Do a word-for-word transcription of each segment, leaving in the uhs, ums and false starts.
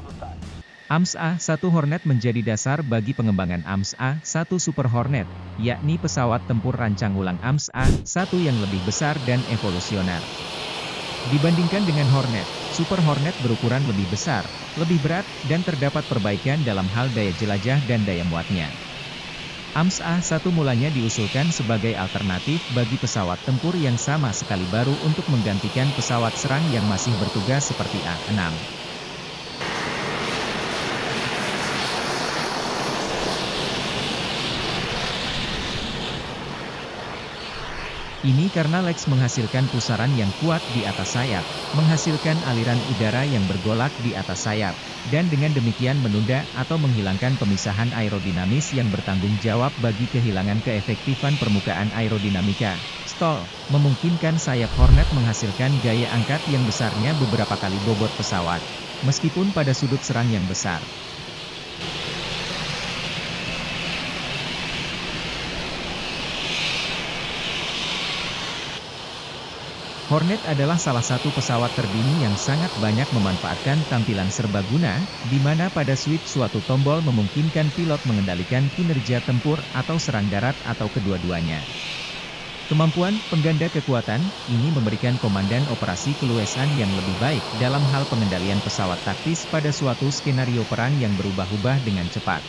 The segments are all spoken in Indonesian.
A M S A satu Hornet menjadi dasar bagi pengembangan A M S A satu Super Hornet, yakni pesawat tempur rancang ulang A M S A satu yang lebih besar dan evolusioner. Dibandingkan dengan Hornet, Super Hornet berukuran lebih besar, lebih berat, dan terdapat perbaikan dalam hal daya jelajah dan daya muatnya. A M S A satu mulanya diusulkan sebagai alternatif bagi pesawat tempur yang sama sekali baru untuk menggantikan pesawat serang yang masih bertugas seperti A enam. Ini karena Lex menghasilkan pusaran yang kuat di atas sayap, menghasilkan aliran udara yang bergolak di atas sayap, dan dengan demikian menunda atau menghilangkan pemisahan aerodinamis yang bertanggung jawab bagi kehilangan keefektifan permukaan aerodinamika. Stall, memungkinkan sayap Hornet menghasilkan gaya angkat yang besarnya beberapa kali bobot pesawat, meskipun pada sudut serang yang besar. Hornet adalah salah satu pesawat terdini yang sangat banyak memanfaatkan tampilan serbaguna, di mana pada switch suatu tombol memungkinkan pilot mengendalikan kinerja tempur atau serang darat atau kedua-duanya. Kemampuan pengganda kekuatan ini memberikan komandan operasi keluasan yang lebih baik dalam hal pengendalian pesawat taktis pada suatu skenario perang yang berubah-ubah dengan cepat.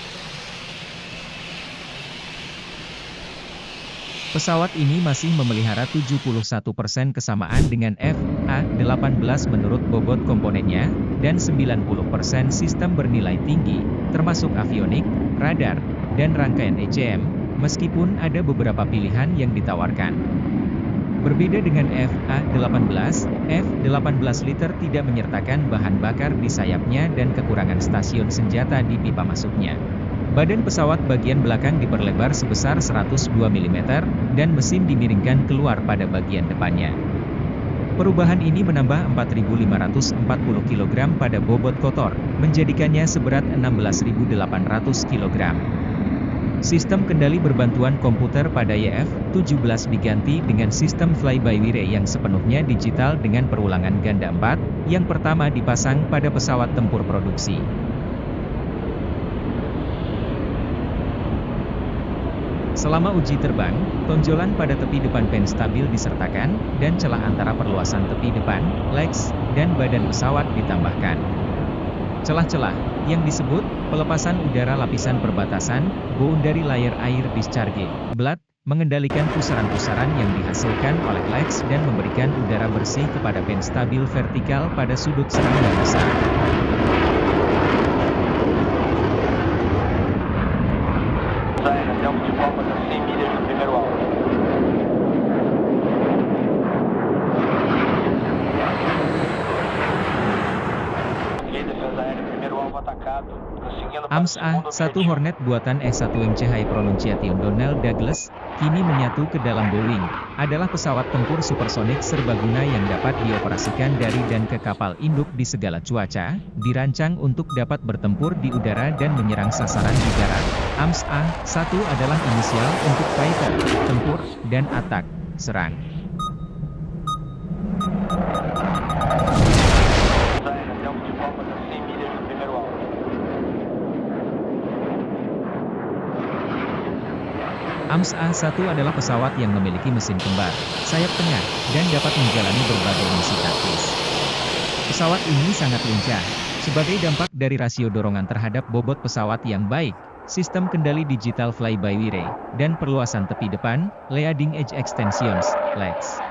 Pesawat ini masih memelihara tujuh puluh satu persen kesamaan dengan F A delapan belas menurut bobot komponennya, dan sembilan puluh persen sistem bernilai tinggi, termasuk avionik, radar, dan rangkaian E C M, meskipun ada beberapa pilihan yang ditawarkan. Berbeda dengan F A delapan belas, F delapan belas liter tidak menyertakan bahan bakar di sayapnya dan kekurangan stasiun senjata di pipa masuknya. Badan pesawat bagian belakang diperlebar sebesar seratus dua milimeter, dan mesin dimiringkan keluar pada bagian depannya. Perubahan ini menambah empat ribu lima ratus empat puluh kilogram pada bobot kotor, menjadikannya seberat enam belas ribu delapan ratus kilogram. Sistem kendali berbantuan komputer pada Y F tujuh belas diganti dengan sistem fly-by-wire yang sepenuhnya digital dengan perulangan ganda empat, yang pertama dipasang pada pesawat tempur produksi. Selama uji terbang, tonjolan pada tepi depan penstabil disertakan, dan celah antara perluasan tepi depan, legs, dan badan pesawat ditambahkan. Celah-celah, yang disebut, pelepasan udara lapisan perbatasan, boundary layer air discharge, blat, mengendalikan pusaran-pusaran yang dihasilkan oleh legs dan memberikan udara bersih kepada penstabil vertikal pada sudut serang yang besar. A M S A satu Hornet buatan E satu M C High Pronunciation Donald Douglas, kini menyatu ke dalam Boeing, adalah pesawat tempur supersonik serbaguna yang dapat dioperasikan dari dan ke kapal induk di segala cuaca, dirancang untuk dapat bertempur di udara dan menyerang sasaran di darat. A M S A satu adalah inisial untuk fighter, tempur, dan attack, serang. A M S A satu adalah pesawat yang memiliki mesin kembar, sayap tengah, dan dapat menjalani berbagai misi taktis. Pesawat ini sangat lincah, sebagai dampak dari rasio dorongan terhadap bobot pesawat yang baik, sistem kendali digital fly-by-wire, dan perluasan tepi depan, leading edge extensions, legs.